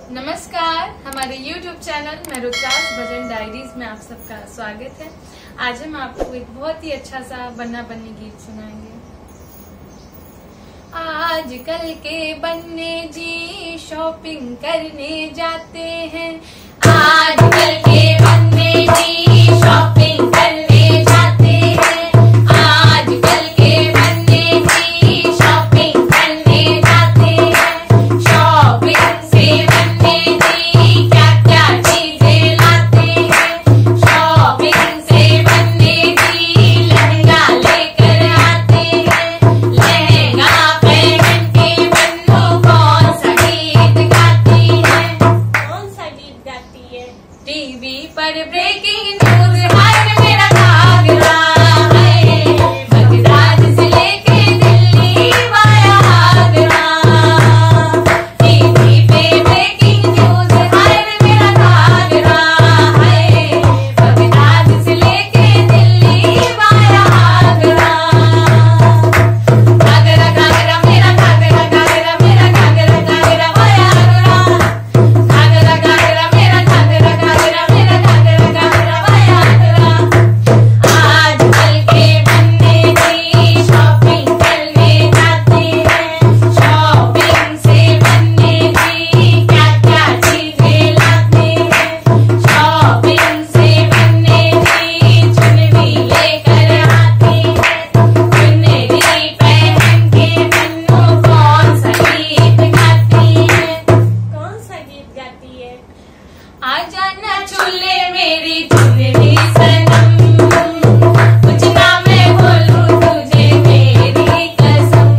नमस्कार, हमारे YouTube channel मैं रुद्राक्ष भजन डायरीज में आप सबका स्वागत है। आज हम आपको एक बहुत ही अच्छा सा बन्ना बन्नी गीत सुनाएंगे। आजकल के बन्ने जी शॉपिंग करने जाते हैं। आजकल के बन्ने जी शॉपिंग करने जाते हैं। आजकल के बन्ने जी शॉपिंग करने जाते हैं। शॉपिंग से बन्ने जी क्या क्या चीजें लाते हैं। शॉपिंग से बन्ने जी लहंगा लेकर आते हैं। लहंगा पहन के बन्नो कौन सा गीत गाती है। कौन सा गीत गाती है? टीवी पर ब्रेकिंग न्यूज हाय मेरा घाघरा है। बगदाद से लेके दिल्ली वाया आगरा। टीवी पे ब्रेकिंग न्यूज हाय मेरा घाघरा है। बगदाद से लेके दिल्ली वाया आगरा। घाघरा घाघरा मेरा घाघरा घाघरा मेरा घाघरा घाघरा वाया आगरा। घाघरा घाघरा मेरा घाघरा घाघरा मेरा घाघरा घाघरा वाया आगरा। आजकल के बन्ने जी शॉपिंग करने जाते हैं। शॉपिंग से बन्ने जी क्या क्या चीजें लाते हैं। शॉपिंग से बन्ने जी चुनरी लेकर आते हैं। चुनरी पहन के बन्नो कौन सा गीत गाती है। कौन सा गीत गाती है? आ जाना चूल्हे मेरी चुनरी सनम। कुछ ना मैं बोलूं तुझे मेरी कसम।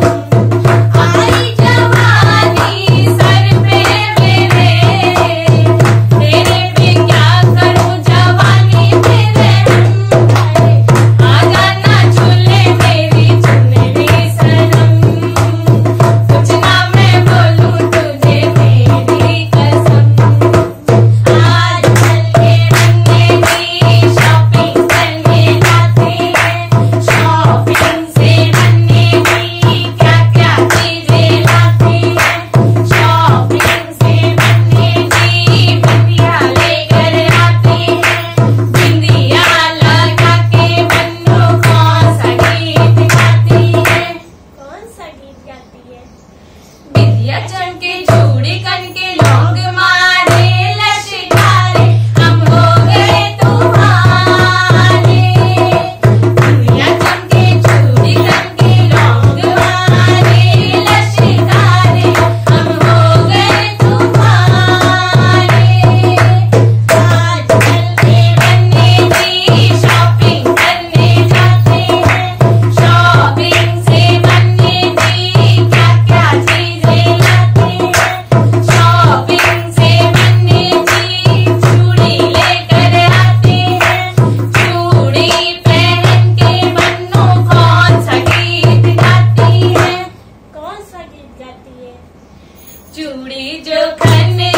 आई जवानी सर पे मेरे। तेरे पे क्या करूं जवानी मेरे हम। आ जाना चूल्हे मेरी चुनरी सनम। कुछ ना मैं बोलूं तुझे मेरी कसम। आजकल के बन्ने जी शॉपिंग करने जाते हैं। शॉपिंग से बन्ने जी क्या क्या चीजें लाते हैं। शॉपिंग से बन्ने जी बिंदिया लेकर आते हैं। बिंदिया लगा के बन्नो कौन सा गीत गाती है। कौन सा गीत गाती है? बिंदिया चमके चूड़ी कनके लौंग मारे लश्कारे हम हो गए तुम्हारे। बिंदिया चमके चूड़ी कनके लौंग मारे लश्कारे हम हो गए तुम्हारे। आजकल के बन्ने जी शॉपिंग करने जाते हैं। शॉपिंग से बन्ने जी क्या क्या चीजें लाते हैं। शॉपिंग से बन्ने जी चूड़ी लेकर आते हैं। चूड़ी पहन के बन्नो कौन सा गीत गाती है। कौन सा गीत गाती है? चूड़ी जो खन